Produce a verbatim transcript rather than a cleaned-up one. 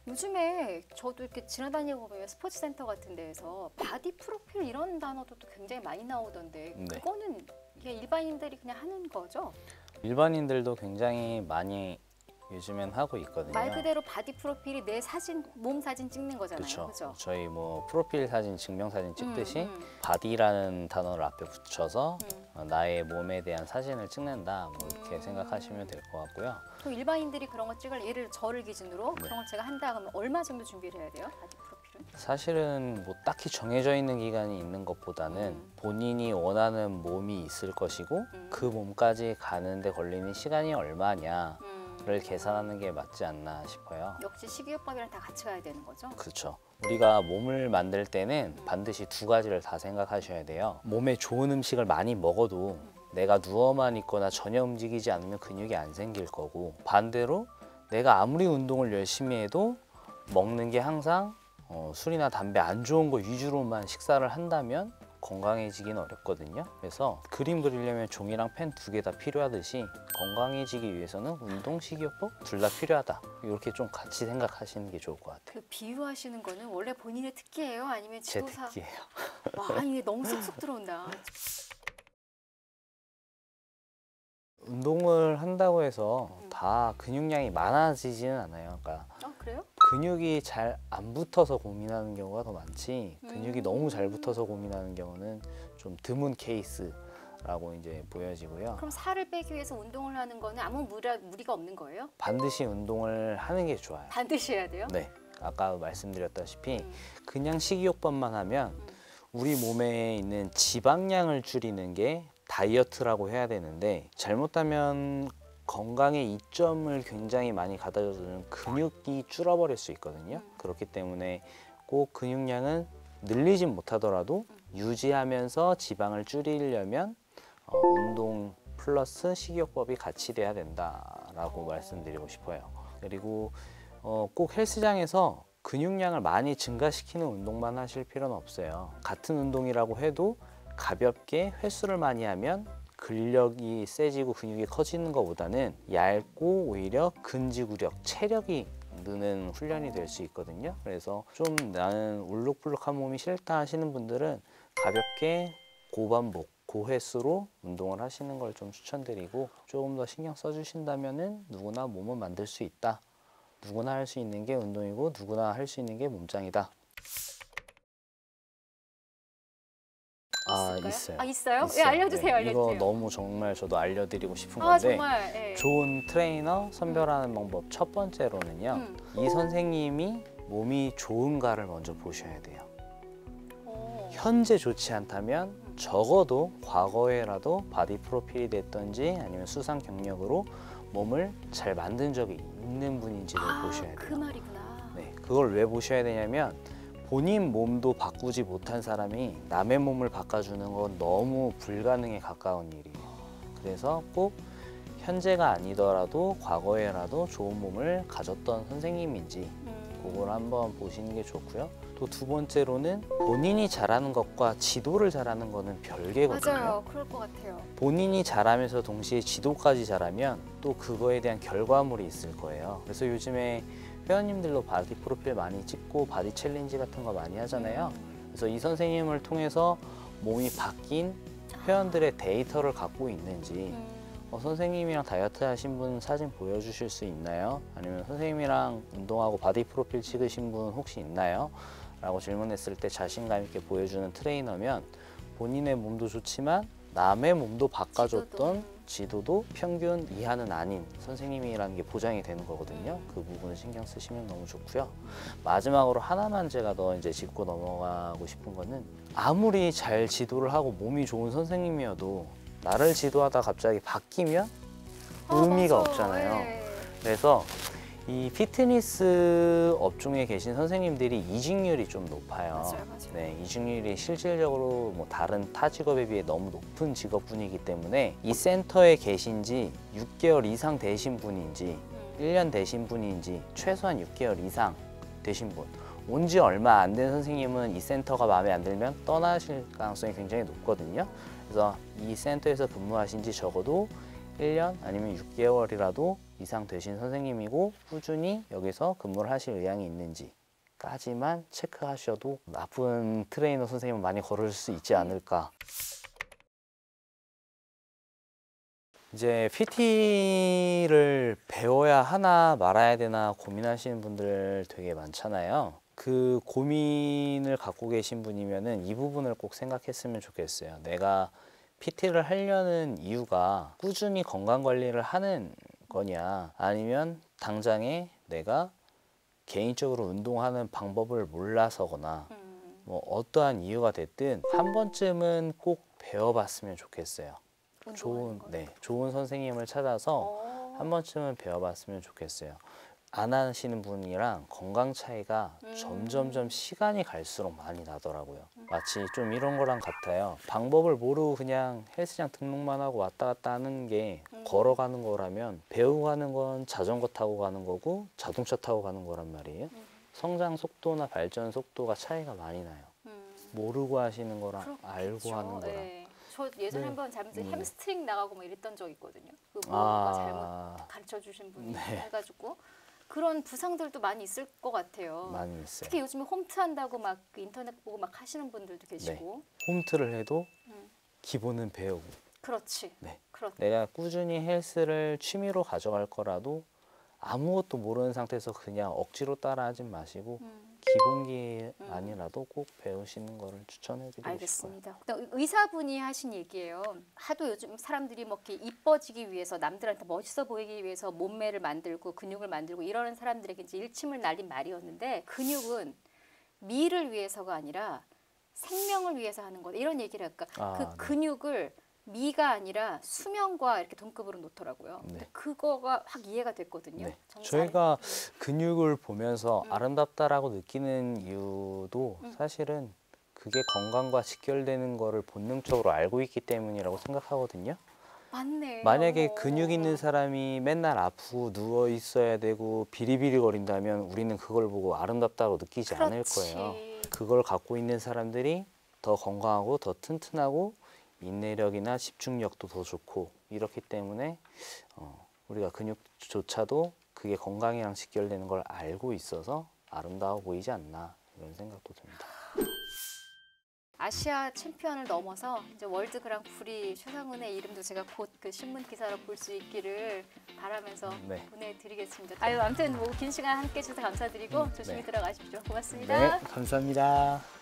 요즘에 저도 이렇게 지나다니고 보면 스포츠 센터 같은 데에서 바디 프로필 이런 단어도 또 굉장히 많이 나오던데 네. 그거는 이게 일반인들이 그냥 하는 거죠? 일반인들도 굉장히 많이 요즘엔 하고 있거든요. 말 그대로 바디 프로필이 내 사진, 몸 사진 찍는 거잖아요. 그렇죠. 그죠? 저희 뭐 프로필 사진, 증명사진 찍듯이 음, 음. 바디라는 단어를 앞에 붙여서 음. 어, 나의 몸에 대한 사진을 찍는다 뭐 이렇게 음. 생각하시면 될 것 같고요. 또 일반인들이 그런 거 찍을 예를 저를 기준으로 네. 그런 걸 제가 한다 그러면 얼마 정도 준비를 해야 돼요? 바디 프로필은? 사실은 뭐 딱히 정해져 있는 기간이 있는 것보다는 음. 본인이 원하는 몸이 있을 것이고 음. 그 몸까지 가는데 걸리는 시간이 얼마냐를 음. 계산하는 게 맞지 않나 싶어요. 역시 식이요법이랑 다 같이 가야 되는 거죠? 그렇죠. 우리가 몸을 만들 때는 음. 반드시 두 가지를 다 생각하셔야 돼요. 몸에 좋은 음식을 많이 먹어도 내가 누워만 있거나 전혀 움직이지 않으면 근육이 안 생길 거고, 반대로 내가 아무리 운동을 열심히 해도 먹는 게 항상 어, 술이나 담배 안 좋은 거 위주로만 식사를 한다면 건강해지긴 어렵거든요. 그래서 그림 그리려면 종이랑 펜 두 개 다 필요하듯이 건강해지기 위해서는 운동, 식이요법 둘 다 필요하다. 이렇게 좀 같이 생각하시는 게 좋을 것 같아요. 그 비유하시는 거는 원래 본인의 특기예요? 아니면 제 지도사? 특기예요. 와, 이게 너무 쏙쏙 들어온다. 운동을 한다고 해서 다 근육량이 많아지지는 않아요. 그러니까 아, 그래요? 근육이 잘 안 붙어서 고민하는 경우가 더 많지, 근육이 음. 너무 잘 붙어서 고민하는 경우는 좀 드문 케이스라고 이제 보여지고요. 그럼 살을 빼기 위해서 운동을 하는 거는 아무 무리, 무리가 없는 거예요? 반드시 운동을 하는 게 좋아요. 반드시 해야 돼요? 네, 아까 말씀드렸다시피 음. 그냥 식이요법만 하면 음. 우리 몸에 있는 지방량을 줄이는 게 다이어트라고 해야 되는데, 잘못하면 건강의 이점을 굉장히 많이 가져다주는 근육이 줄어버릴 수 있거든요. 음. 그렇기 때문에 꼭 근육량은 늘리진 못하더라도 유지하면서 지방을 줄이려면 어, 운동 플러스 식이요법이 같이 돼야 된다라고 말씀드리고 싶어요. 그리고 어, 꼭 헬스장에서 근육량을 많이 증가시키는 운동만 하실 필요는 없어요. 같은 운동이라고 해도 가볍게 횟수를 많이 하면 근력이 세지고 근육이 커지는 것보다는 얇고 오히려 근지구력, 체력이 느는 훈련이 될 수 있거든요. 그래서 좀 나는 울룩불룩한 몸이 싫다 하시는 분들은 가볍게 고반복, 고횟수로 운동을 하시는 걸 좀 추천드리고, 조금 더 신경 써주신다면은 누구나 몸은 만들 수 있다. 누구나 할 수 있는 게 운동이고 누구나 할 수 있는 게 몸짱이다. 아, 있을까요? 있어요. 아, 있어요? 있어요. 예, 알려주세요, 네, 알려주세요. 이거 너무 정말 저도 알려드리고 싶은 아, 건데, 정말. 예. 좋은 트레이너 선별하는 방법 첫 번째로는요, 음. 이 선생님이 몸이 좋은가를 먼저 보셔야 돼요. 오. 현재 좋지 않다면 적어도 과거에라도 바디 프로필이 됐던지 아니면 수상 경력으로 몸을 잘 만든 적이 있는 분인지를 아, 보셔야 그 돼요. 말이구나. 네, 그걸 왜 보셔야 되냐면, 본인 몸도 바꾸지 못한 사람이 남의 몸을 바꿔주는 건 너무 불가능에 가까운 일이에요. 그래서 꼭 현재가 아니더라도 과거에라도 좋은 몸을 가졌던 선생님인지 음. 그걸 한번 보시는 게 좋고요. 또 두 번째로는 본인이 잘하는 것과 지도를 잘하는 거는 별개거든요. 맞아요. 그럴 것 같아요. 본인이 잘하면서 동시에 지도까지 잘하면 또 그거에 대한 결과물이 있을 거예요. 그래서 요즘에 회원님들도 바디 프로필 많이 찍고 바디 챌린지 같은 거 많이 하잖아요. 그래서 이 선생님을 통해서 몸이 바뀐 회원들의 데이터를 갖고 있는지, 음. 어, 선생님이랑 다이어트 하신 분 사진 보여주실 수 있나요? 아니면 선생님이랑 운동하고 바디 프로필 찍으신 분 혹시 있나요? 라고 질문했을 때 자신감 있게 보여주는 트레이너면 본인의 몸도 좋지만 남의 몸도 바꿔줬던 지도도. 지도도 평균 이하는 아닌 선생님이라는 게 보장이 되는 거거든요. 그 부분을 신경 쓰시면 너무 좋고요. 마지막으로 하나만 제가 더 이제 짚고 넘어가고 싶은 거는, 아무리 잘 지도를 하고 몸이 좋은 선생님이어도 나를 지도하다 갑자기 바뀌면 아, 의미가 맞아. 없잖아요. 예. 그래서 이 피트니스 업종에 계신 선생님들이 이직률이 좀 높아요. 맞아요, 맞아요. 네, 이직률이 실질적으로 뭐 다른 타 직업에 비해 너무 높은 직업군이기 때문에 이 센터에 계신 지 육 개월 이상 되신 분인지 음. 일 년 되신 분인지 최소한 육 개월 이상 되신 분, 온 지 얼마 안 된 선생님은 이 센터가 마음에 안 들면 떠나실 가능성이 굉장히 높거든요. 그래서 이 센터에서 근무하신 지 적어도 일 년 아니면 육 개월이라도 이상 되신 선생님이고 꾸준히 여기서 근무를 하실 의향이 있는지까지만 체크하셔도 나쁜 트레이너 선생님은 많이 거를 수 있지 않을까. 이제 피티를 배워야 하나 말아야 되나 고민하시는 분들 되게 많잖아요. 그 고민을 갖고 계신 분이면은 이 부분을 꼭 생각했으면 좋겠어요. 내가 피티를 하려는 이유가 꾸준히 건강 관리를 하는 거냐, 아니면 당장에 내가 개인적으로 운동하는 방법을 몰라서거나 음. 뭐 어떠한 이유가 됐든 한 번쯤은 꼭 배워봤으면 좋겠어요. 좋은, 거. 네, 좋은 선생님을 찾아서 어. 한 번쯤은 배워봤으면 좋겠어요. 안 하시는 분이랑 건강 차이가 음. 점점점 시간이 갈수록 많이 나더라고요. 마치 좀 이런 거랑 같아요. 방법을 모르고 그냥 헬스장 등록만 하고 왔다 갔다 하는 게 음. 걸어가는 거라면, 배우고 가는 건 자전거 타고 가는 거고 자동차 타고 가는 거란 말이에요. 음. 성장 속도나 발전 속도가 차이가 많이 나요. 음. 모르고 하시는 거랑 그렇겠죠. 알고 하는 거랑. 네. 저 예전에 네. 한번 잘못 음. 햄스트링 나가고 막 이랬던 적 있거든요. 그 뭔가 잘못 아, 가르쳐 주신 분이 네. 해가지고 그런 부상들도 많이 있을 것 같아요. 많이 있어요. 특히 요즘에 홈트 한다고 막그 인터넷 보고 막 하시는 분들도 계시고. 홈트를 해도 음. 기본은 배우고, 그렇지. 네. 그렇. 내가 꾸준히 헬스를 취미로 가져갈 거라도 아무것도 모르는 상태에서 그냥 억지로 따라하진 마시고 음. 기본기만이라도 꼭 배우시는 거를 추천해드리고 싶어요. 알겠습니다. 의- 의사분이 하신 얘기예요. 하도 요즘 사람들이 뭐 이렇게 이뻐지기 위해서, 남들한테 멋있어 보이기 위해서 몸매를 만들고 근육을 만들고 이러는 사람들에게 이제 일침을 날린 말이었는데, 근육은 미를 위해서가 아니라 생명을 위해서 하는 거다, 이런 얘기를 할까. 아, 그 네. 근육을 미가 아니라 수명과 이렇게 동급으로 놓더라고요. 네. 근데 그거가 확 이해가 됐거든요. 네. 정말 저희가 잘- 근육을 보면서 음. 아름답다라고 느끼는 이유도 음. 사실은 그게 건강과 직결되는 거를 본능적으로 알고 있기 때문이라고 생각하거든요. 맞네. 만약에 어머. 근육 있는 사람이 맨날 아프고 누워 있어야 되고 비리비리 거린다면 우리는 그걸 보고 아름답다고 느끼지 않을 그렇지. 거예요. 그걸 갖고 있는 사람들이 더 건강하고 더 튼튼하고 인내력이나 집중력도 더 좋고 이렇기 때문에 어, 우리가 근육조차도 그게 건강이랑 직결되는 걸 알고 있어서 아름다워 보이지 않나, 이런 생각도 듭니다. 아시아 챔피언을 넘어서 이제 월드 그랑프리 최상훈의 이름도 제가 곧 그 신문 기사로 볼 수 있기를 바라면서 네. 보내드리겠습니다. 아유, 아무튼 뭐 긴 시간 함께 해주셔서 감사드리고 조심히 네. 들어가십시오. 고맙습니다. 네, 감사합니다.